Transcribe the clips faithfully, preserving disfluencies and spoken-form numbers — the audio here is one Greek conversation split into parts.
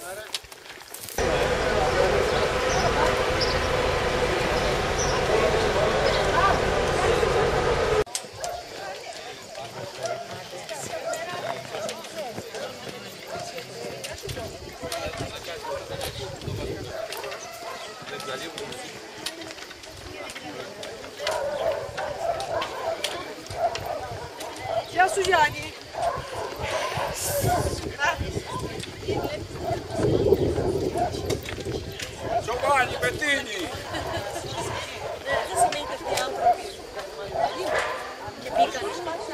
Γεια σου Γιάννη. Giovanni Bettini. Δεν σημαίνει ότι οι άνθρωποι και μπήκαν.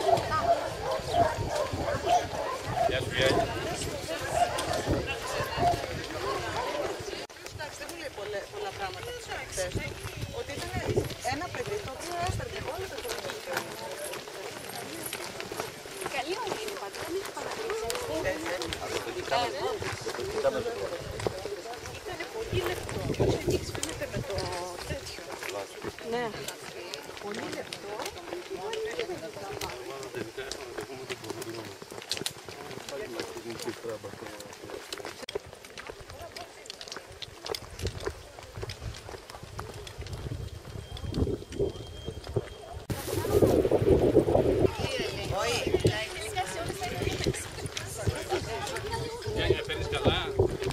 Γεια σου Γιάννη. Εντάξει, δεν μου λέει πολλά πράγματα χθες. Ότι ήταν ένα παιδί το οποίο έφερνε όλο το χρόνο. Καλή ώρα είναι πάντα, δεν έχει παραδείξει. Ήταν πολύ λεπτό. Όχι ανοίξει, φαίνεται με το τέτοιο. Ναι. Πολύ λεπτό. Γιάννη, με παίρνεις καλά.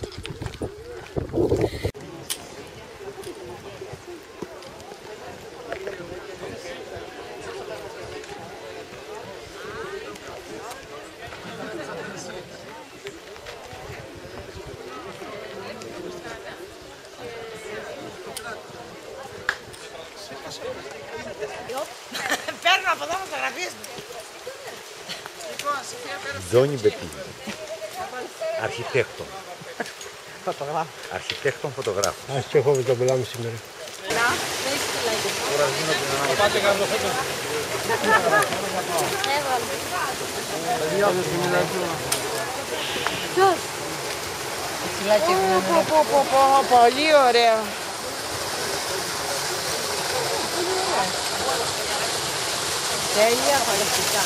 Παίρνω από εδώ φωτογραφίες μου. Τζόνι Μπετίνι. Αρχιτέκτον. Φωτογράφο. Αρχιτέκτον φωτογράφο. Ας και εγώ με τον πουλάμε σήμερα. Να, δεν έχεις το like. Τώρα δίνω την ανάγκη. Πάτε κάτω φέτος. Ποιος? Πω, πω, πω, πω, πολύ ωραίο. Τέλεια, φανταστικά.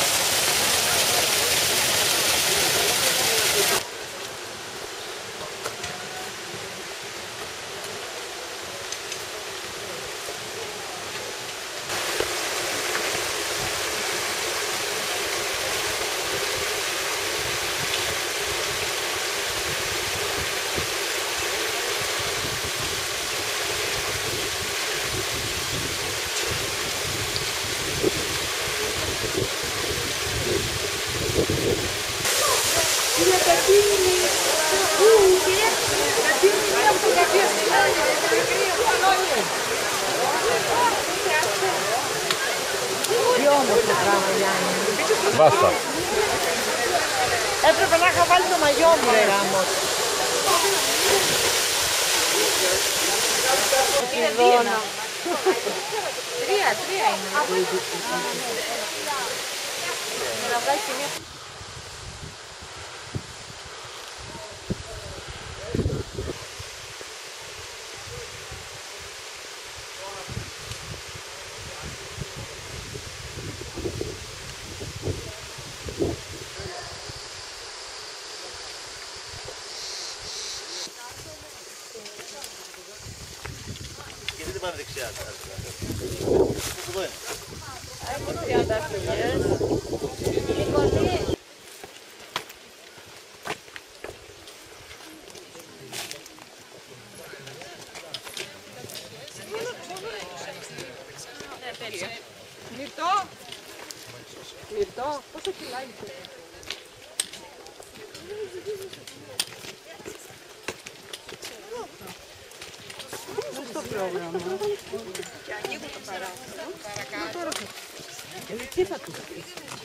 Κύριε Κατίνη, πού, κύριε Κατίνη, μία φωτογραφία στην άλλη, τι όμορφο πράγμα, Γιάννη. Μπάστα. Έπρεπε να είχα βάλει το μαγιό μου, ρε γάμος. Τρία, τρία είναι. Να βγάλεις και μία. Κινείται πάνω δεξιά. Εδώ είναι. Έχουν τριάντα φυγές. Μυρτό. Μυρτό. Πόσο κιλά είσαι? Μες στο πρόγραμμα. Και ανοίγω το παράθυρο. Παρακάτω. Τι θα τους πεις?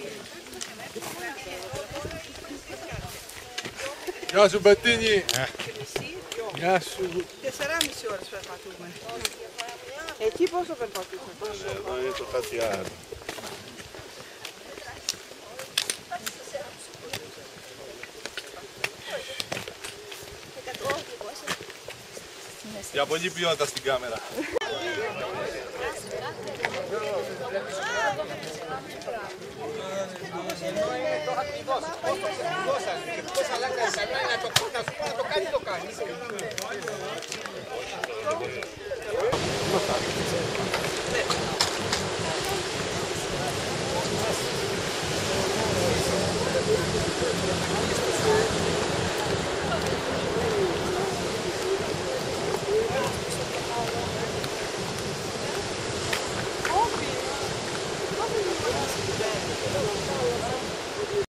Γεια σου Μπετίνι. Γεια σου. Τεσσεράμιση ώρες περπατούμε. Εκεί πόσο περπατούσαμε? Εδώ είναι το κάτι άλλο. Για πολύ ποιότητα στην κάμερα. Ακριβώς, πώς ακριβώς, πώς αλλάξατε σε μένα το πόρτα